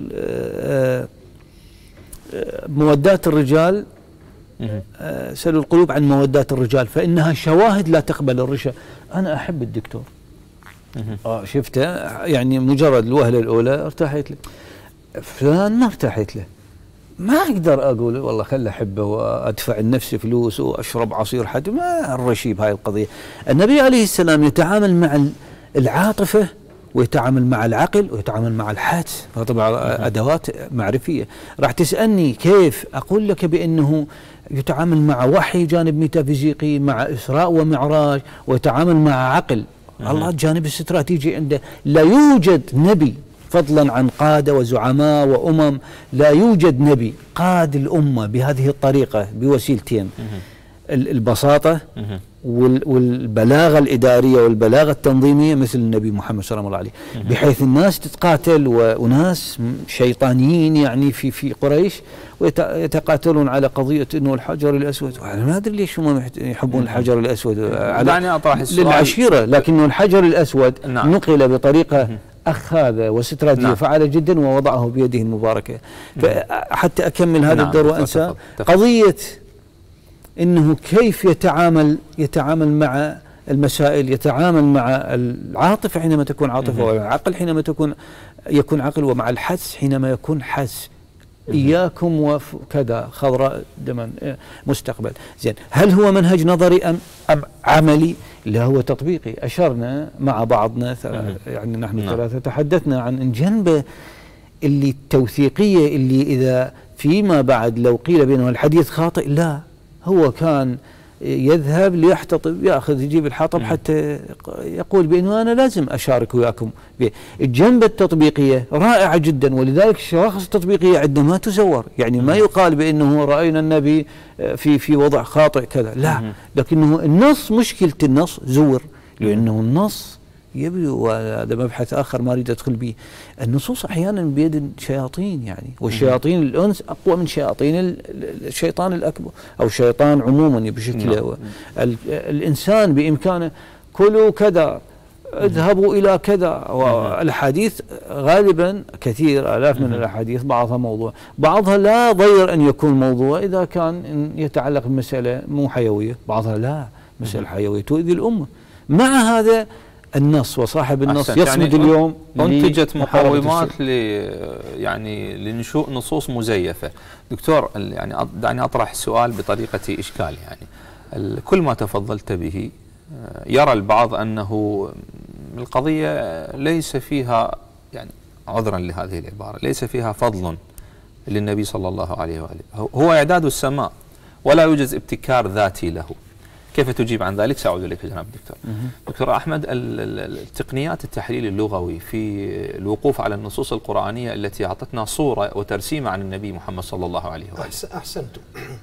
مودات الرجال، سلوا القلوب عن مودات الرجال فإنها شواهد لا تقبل الرشا. أنا أحب الدكتور، شفته يعني مجرد الوهلة الأولى ارتحيت له، فلان ما ارتحيت له، ما أقدر أقول والله خلي أحبه وأدفع لنفسي فلوس وأشرب عصير حد، ما الرشيب هاي القضية. النبي عليه السلام يتعامل مع العاطفة ويتعامل مع العقل ويتعامل مع الحدس، طبعا أدوات معرفية. راح تسألني كيف، أقول لك بأنه يتعامل مع وحي جانب ميتافيزيقي، مع إسراء ومعراج، ويتعامل مع عقل الله جانب استراتيجي عنده. لا يوجد نبي فضلا عن قادة وزعماء وأمم، لا يوجد نبي قاد الأمة بهذه الطريقة بوسيلتين، البساطة والبلاغة الإدارية والبلاغة التنظيمية مثل النبي محمد صلى الله عليه، بحيث الناس تتقاتل وناس شيطانيين يعني في قريش ويتقاتلون على قضية انه الحجر الأسود. أنا ما أدري ليش هم يحبون الحجر الأسود يعني أطرح السؤال للعشيرة، لكنه الحجر الأسود نقل بطريقة أخاذة واستراتيجية فعالة جدا ووضعه بيده المباركة. حتى أكمل هذا الدور وأنسى قضية إنه كيف يتعامل مع المسائل، يتعامل مع العاطفة حينما تكون عاطفة، والعقل حينما يكون عقل، ومع الحدس حينما يكون حدس. إياكم وكذا خضراء دما مستقبل. زين، هل هو منهج نظري أم عملي؟ لا، هو تطبيقي. أشرنا مع بعضنا يعني نحن الثلاثة تحدثنا عن الجنبة اللي التوثيقية اللي إذا فيما بعد لو قيل بأنه الحديث خاطئ، لا، هو كان يذهب ليحتطب، ياخذ يجيب الحطب حتى يقول بانه انا لازم اشارك وياكم. الجنبه التطبيقيه رائعه جدا، ولذلك الشواخص التطبيقيه عندنا ما تزور، يعني ما يقال بانه راينا النبي في وضع خاطئ كذا، لا، لكنه النص، مشكله النص زور، لانه النص يبدو، وهذا مبحث اخر ما اريد ادخل به، النصوص احيانا بيد الشياطين يعني، والشياطين الانس اقوى من شياطين الشيطان الاكبر او الشيطان عموما بشكله. الانسان بامكانه كلوا كذا، اذهبوا الى كذا، والاحاديث غالبا كثير الاف من الاحاديث بعضها موضوع، بعضها لا ضير ان يكون موضوع اذا كان يتعلق بمساله مو حيويه، بعضها لا، مساله حيويه تؤذي الامه. مع هذا النص وصاحب النص يصمد يعني اليوم. انتجت مقومات يعني لنشوء نصوص مزيفه. دكتور، يعني دعني اطرح السؤال بطريقه اشكال، يعني كل ما تفضلت به يرى البعض انه القضيه ليس فيها، يعني عذرا لهذه العباره، ليس فيها فضل للنبي صلى الله عليه واله، هو اعداد السماء ولا يوجد ابتكار ذاتي له. كيف تجيب عن ذلك؟ سأعود إليك جناب الدكتور. دكتور أحمد، التقنيات التحليل اللغوي في الوقوف على النصوص القرآنية التي أعطتنا صورة وترسيمة عن النبي محمد صلى الله عليه وآله. أحسنتم.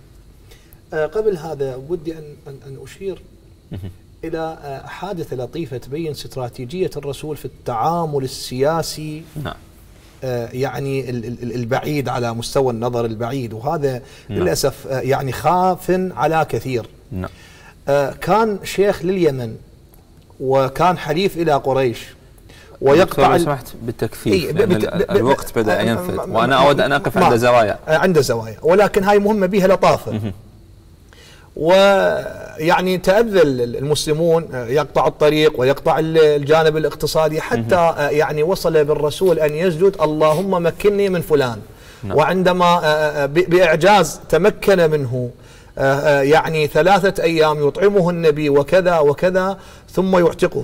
قبل هذا ودي أن أشير إلى حادثة لطيفة تبين استراتيجية الرسول في التعامل السياسي. نعم. يعني البعيد، على مستوى النظر البعيد، وهذا للأسف يعني خاف على كثير. نعم. كان شيخ لليمن وكان حليف إلى قريش، ويقطع لو سمحت بالتكثيف لأن الوقت بدأ ينفذ، وأنا أود أن أقف عند زوايا. عند زوايا، ولكن هاي مهمة بها لطافة. ويعني تأذل المسلمون، يقطع الطريق ويقطع الجانب الاقتصادي، حتى يعني وصل بالرسول أن يسجد اللهم مكنني من فلان. وعندما بإعجاز تمكن منه، يعني 3 أيام يطعمه النبي وكذا وكذا ثم يعتقه.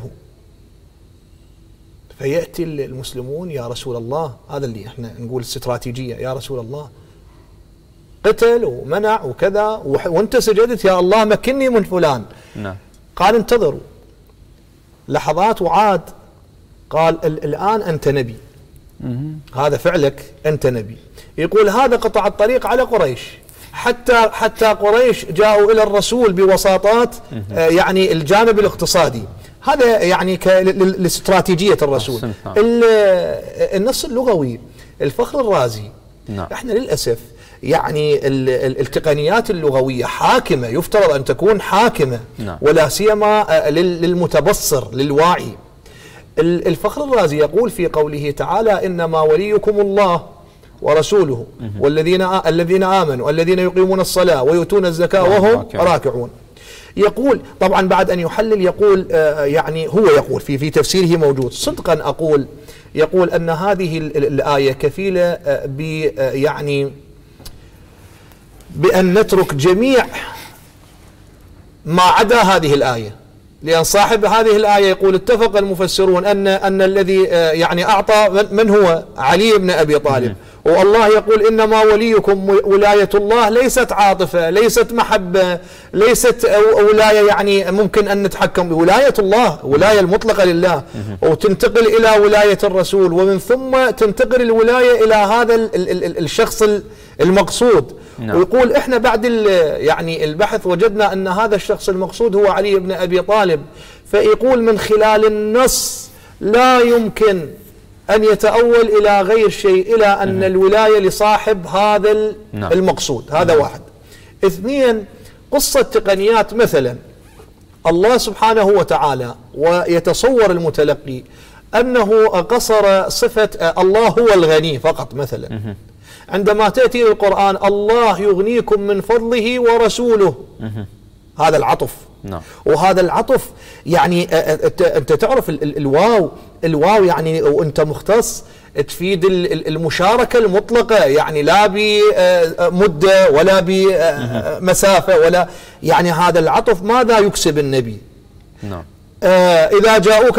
فيأتي المسلمون، يا رسول الله، هذا اللي احنا نقول استراتيجية، يا رسول الله قتل ومنع وكذا، وانت سجدت يا الله مكنني من فلان. نعم. قال انتظروا لحظات وعاد، قال الآن أنت نبي، هذا فعلك، أنت نبي. يقول هذا قطع الطريق على قريش، حتى قريش جاءوا إلى الرسول بوساطات، يعني الجانب الاقتصادي، هذا يعني لاستراتيجية الرسول. النص اللغوي، الفخر الرازي. نعم. احنا للأسف يعني التقنيات اللغوية حاكمة، يفترض أن تكون حاكمة. نعم. ولا سيما للمتبصر للواعي. الفخر الرازي يقول في قوله تعالى إنما وليكم الله ورسوله الذين آمنوا الذين يقيمون الصلاة ويؤتون الزكاة وهم راكعون. يقول طبعا بعد أن يحلل يقول يعني هو يقول في تفسيره موجود صدقا أقول، يقول أن هذه الآية كفيلة يعني بأن نترك جميع ما عدا هذه الآية، لأن صاحب هذه الآية يقول اتفق المفسرون أن الذي يعني أعطى من هو علي بن أبي طالب، والله يقول إنما وليكم ولاية الله ليست عاطفة، ليست محبة، ليست ولاية يعني ممكن أن نتحكم بولاية الله، ولاية المطلقة لله، وتنتقل إلى ولاية الرسول، ومن ثم تنتقل الولاية إلى هذا الشخص المقصود. نعم. ويقول احنا بعد يعني البحث وجدنا أن هذا الشخص المقصود هو علي بن أبي طالب، فيقول من خلال النص لا يمكن أن يتأول إلى غير شيء إلى أن الولاية لصاحب هذا المقصود. هذا واحد. 2، قصة تقنيات، مثلا الله سبحانه وتعالى ويتصور المتلقي أنه قصر صفة الله هو الغني فقط. مثلا عندما تأتي القرآن الله يغنيكم من فضله ورسوله، هذا العطف. وهذا العطف يعني أنت تعرف الواو يعني وأنت مختص تفيد المشاركة المطلقة، يعني لا بمدة ولا بمسافة ولا يعني هذا العطف ماذا يكسب النبي؟ نعم. إذا جاءوك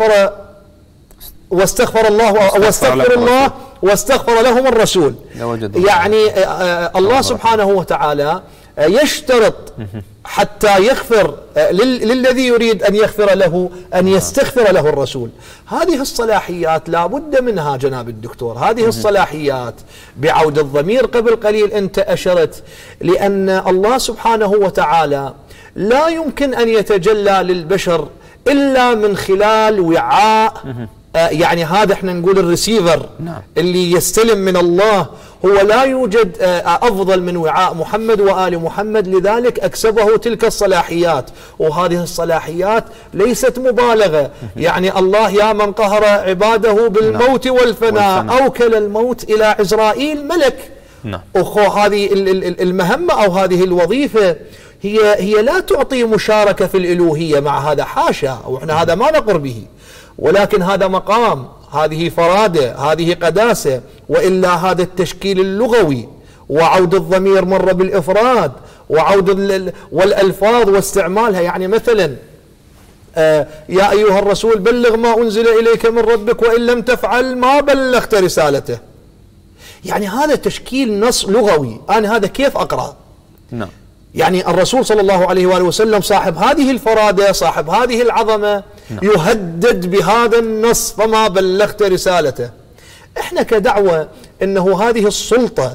واستغفر الله واستغفر لهم الرسول، يعني الله سبحانه وتعالى يشترط حتى يغفر للذي يريد أن يغفر له أن يستغفر له الرسول. هذه الصلاحيات لا بد منها جناب الدكتور، هذه الصلاحيات بعود الضمير قبل قليل أنت أشرت، لأن الله سبحانه وتعالى لا يمكن أن يتجلى للبشر إلا من خلال وعاء، يعني هذا احنا نقول الريسيفر اللي يستلم من الله، هو لا يوجد أفضل من وعاء محمد وآل محمد، لذلك أكسبه تلك الصلاحيات. وهذه الصلاحيات ليست مبالغة، يعني الله يا من قهر عباده بالموت والفناء أوكل الموت إلى عزرائيل ملك. أخو هذه المهمة أو هذه الوظيفة هي لا تعطي مشاركة في الإلوهية مع هذا، حاشا، وإحنا هذا ما نقر به، ولكن هذا مقام، هذه فرادة، هذه قداسة، وإلا هذا التشكيل اللغوي وعود الضمير مر بالإفراد وعود والألفاظ واستعمالها. يعني مثلا يا أيها الرسول بلغ ما أنزل إليك من ربك وإن لم تفعل ما بلغت رسالته. يعني هذا تشكيل نص لغوي، أنا هذا كيف أقرأ؟ نعم. يعني الرسول صلى الله عليه وآله وسلم صاحب هذه الفرادة، صاحب هذه العظمة، يهدد بهذا النص فما بلغت رسالته. احنا كدعوة انه هذه السلطة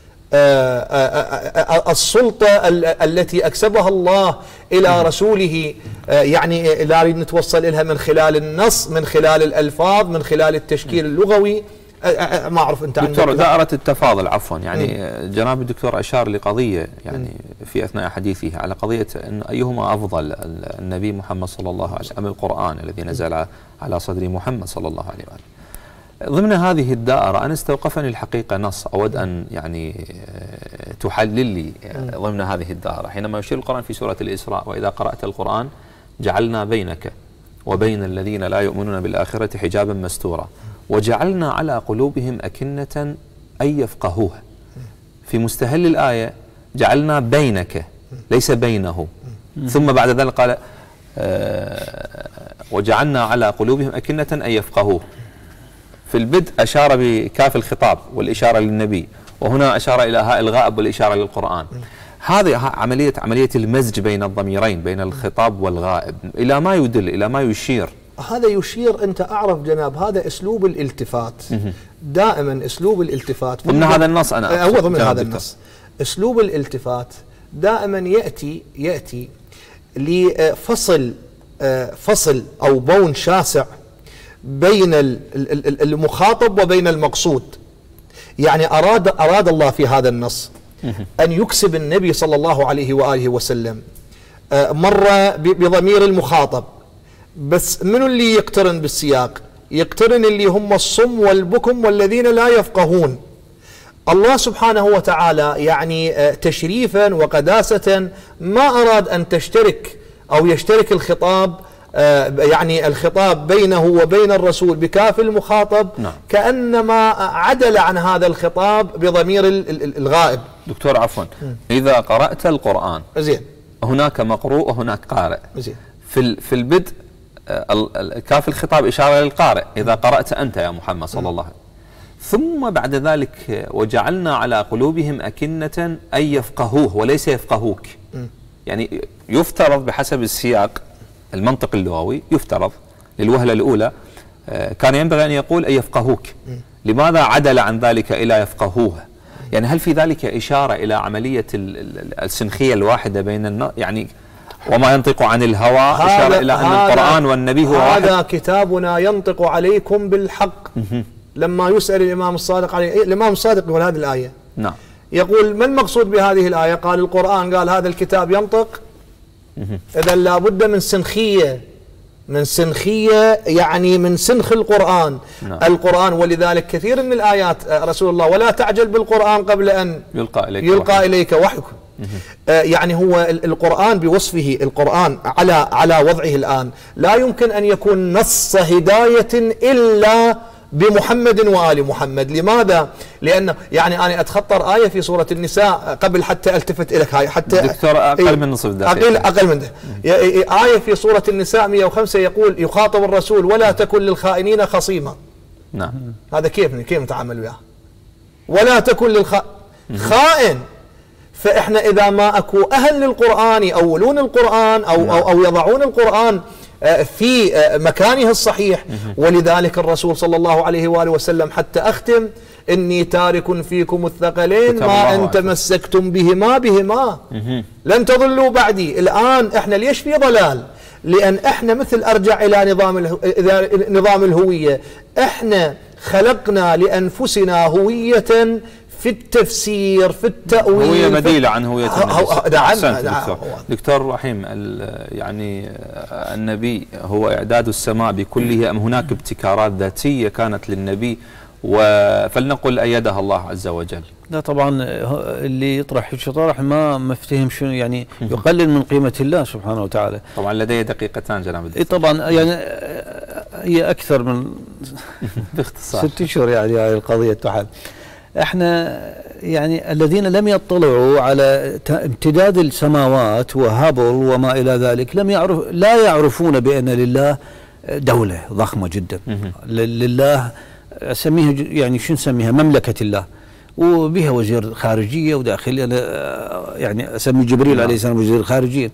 التي اكسبها الله الى رسوله، يعني لا نريد نتوصل لها من خلال النص، من خلال الالفاظ، من خلال التشكيل اللغوي. ما اعرف انت دكتور دائرة التفاضل، عفوا، يعني جناب الدكتور اشار لقضية يعني في اثناء حديثه على قضية ان ايهما افضل، النبي محمد صلى الله عليه وسلم ام القرآن الذي نزل على صدر محمد صلى الله عليه وسلم. ضمن هذه الدائرة انا استوقفني الحقيقة نص اود ان يعني تحلل لي ضمن هذه الدائرة، حينما يشير القرآن في سورة الإسراء: واذا قرأت القرآن جعلنا بينك وبين الذين لا يؤمنون بالآخرة حجابا مستورا وجعلنا على قلوبهم أكنة أن يفقهوه. في مستهل الآية جعلنا بينك ليس بينه، ثم بعد ذلك قال وجعلنا على قلوبهم أكنة أن يفقهوه. في البدء أشار بكاف الخطاب والإشارة للنبي، وهنا أشار إلى هاء الغائب والإشارة للقرآن. هذه عملية المزج بين الضميرين، بين الخطاب والغائب، إلى ما يدل، إلى ما يشير. هذا يشير، أنت أعرف جناب، هذا أسلوب الالتفات، دائما أسلوب الالتفات ضمن هذا النص. أنا هو ضمن هذا النص أسلوب الالتفات دائما يأتي لفصل فصل أو بون شاسع بين المخاطب وبين المقصود. يعني أراد الله في هذا النص أن يكسب النبي صلى الله عليه وآله وسلم، مر بضمير المخاطب، بس منو اللي يقترن بالسياق؟ يقترن اللي هم الصم والبكم والذين لا يفقهون. الله سبحانه وتعالى يعني تشريفا وقداسة ما أراد أن تشترك أو يشترك الخطاب، يعني الخطاب بينه وبين الرسول بكاف المخاطب، كأنما عدل عن هذا الخطاب بضمير الغائب. دكتور عفوا، إذا قرأت القرآن زين هناك مقروء وهناك قارئ. زين. في البدء كاف الخطاب إشارة للقارئ، إذا قرأت أنت يا محمد صلى الله عليه وسلم، ثم بعد ذلك وجعلنا على قلوبهم أكنة أن يفقهوه وليس يفقهوك. يعني يفترض بحسب السياق المنطق اللغوي، يفترض للوهلة الأولى كان ينبغي أن يقول أن يفقهوك. لماذا عدل عن ذلك إلى يفقهوه؟ يعني هل في ذلك إشارة إلى عملية السنخية الواحدة بين يعني وما ينطق عن الهوى، إشارة إلى أن القرآن والنبي هو واحد؟ هذا كتابنا ينطق عليكم بالحق. لما يسأل الإمام الصادق عليه، الإمام الصادق يقول هذه الآية، نعم، يقول ما المقصود بهذه الآية؟ قال القرآن، قال هذا الكتاب ينطق. إذا لابد من سنخية يعني من سنخ القرآن. القرآن، ولذلك كثير من الآيات رسول الله ولا تعجل بالقرآن قبل أن يلقى إليك وحيكم. يعني هو القرآن بوصفه، القرآن على وضعه الآن لا يمكن أن يكون نص هداية إلا بمحمد وآل محمد. لماذا؟ لأن يعني أنا أتخطر آية في سورة النساء قبل حتى ألتفت إليك، هاي حتى دكتور أقل من نصف دقيقة، أقل من ده. آية في سورة النساء 105 يقول يخاطب الرسول ولا تكن للخائنين خصيما. نعم. هذا كيف نتعامل وياه؟ ولا تكن خائن. فإحنا إذا ما أكو أهل للقرآن يأولون القرآن أو يضعون القرآن في مكانه الصحيح. ولذلك الرسول صلى الله عليه وآله وسلم حتى أختم إني تارك فيكم الثقلين ما إن تمسكتم بهما لن تضلوا بعدي. الآن إحنا ليش في ضلال؟ لأن إحنا مثل أرجع إلى نظام الهوية. إحنا خلقنا لأنفسنا هوية في التفسير، في التأويل، هوية بديلة عن هوية النبي. نعم. دكتور رحيم، يعني النبي هو إعداد السماء بكله أم هناك ابتكارات ذاتية كانت للنبي فلنقل أيدها الله عز وجل؟ لا طبعا اللي يطرح الشطارح ما افتهم شنو يعني يقلل من قيمة الله سبحانه وتعالى. طبعا لدي دقيقتان جناب الدكتور. طبعا يعني هي أكثر من باختصار 6 أشهر يعني هذه القضية تحل. احنا يعني الذين لم يطلعوا على امتداد السماوات وهابل وما إلى ذلك لا يعرفون بأن لله دولة ضخمة جدا. لله أسميها يعني شو نسميها مملكة الله، وبها وزير خارجية وداخلية، يعني أسمي جبريل عليه السلام وزير الخارجية.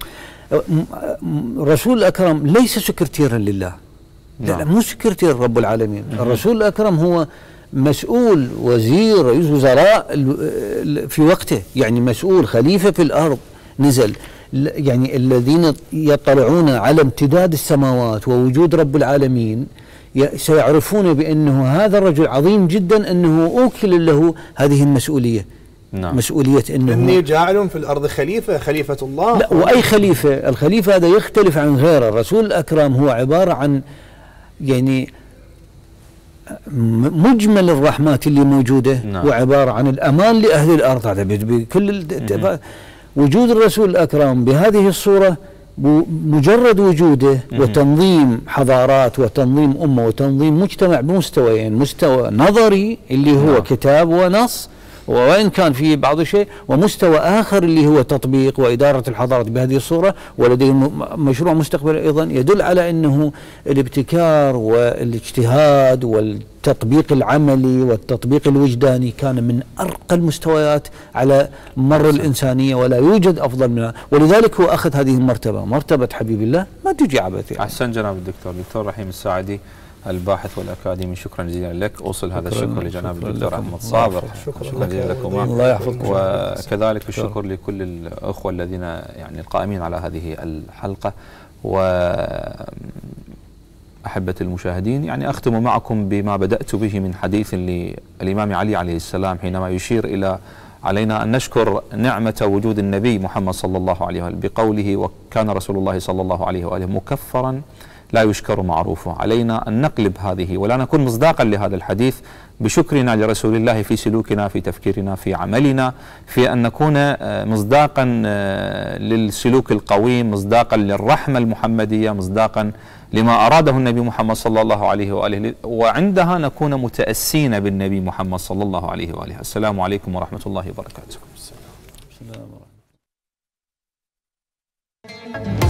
الرسول الأكرم ليس سكرتيرا لله، لا مو سكرتير رب العالمين. الرسول الأكرم هو مسؤول، وزير، رئيس وزراء في وقته، يعني مسؤول، خليفة في الأرض نزل. يعني الذين يطلعون على امتداد السماوات ووجود رب العالمين سيعرفون بأنه هذا الرجل عظيم جدا، أنه أوكل له هذه المسؤولية. نعم. مسؤولية إني جاعل في الأرض خليفة الله. لا، وأي خليفة، الخليفة هذا يختلف عن غيره. الرسول الأكرم هو عبارة عن يعني مجمل الرحمات اللي موجودة. نعم. وعبارة عن الأمان لأهل الأرض. هذا بكل وجود الرسول الأكرم بهذه الصورة، مجرد وجوده وتنظيم حضارات وتنظيم أمة وتنظيم مجتمع بمستويين، مستوى نظري اللي هو كتاب ونص وإن كان في بعض الشيء، ومستوى آخر اللي هو تطبيق وإدارة الحضارات بهذه الصورة. ولديه مشروع مستقبلي أيضا يدل على أنه الابتكار والاجتهاد والتطبيق العملي والتطبيق الوجداني كان من أرقى المستويات على مر الإنسانية، ولا يوجد أفضل منها. ولذلك هو أخذ هذه المرتبة، مرتبة حبيب الله، ما تجي عبث. أحسن جناب دكتور رحيم الساعدي الباحث والأكاديمي، شكرا جزيلا لك. أوصل هذا الشكر لجناب الدكتور أحمد صابر، شكرا جزيلا لكم. الله يحفظكم. وكذلك الشكر لكل الأخوة الذين يعني القائمين على هذه الحلقة. وأحبة المشاهدين، يعني أختم معكم بما بدأت به من حديث للإمام علي عليه السلام حينما يشير إلى علينا أن نشكر نعمة وجود النبي محمد صلى الله عليه وآله بقوله وكان رسول الله صلى الله عليه وآله مكفرا لا يشكر معروفه. علينا أن نقلب هذه ولا نكون مصداقا لهذا الحديث بشكرنا لرسول الله في سلوكنا، في تفكيرنا، في عملنا، في أن نكون مصداقا للسلوك القويم، مصداقا للرحمة المحمدية، مصداقا لما أراده النبي محمد صلى الله عليه وآله، وعندها نكون متأسين بالنبي محمد صلى الله عليه وآله. السلام عليكم ورحمة الله وبركاته.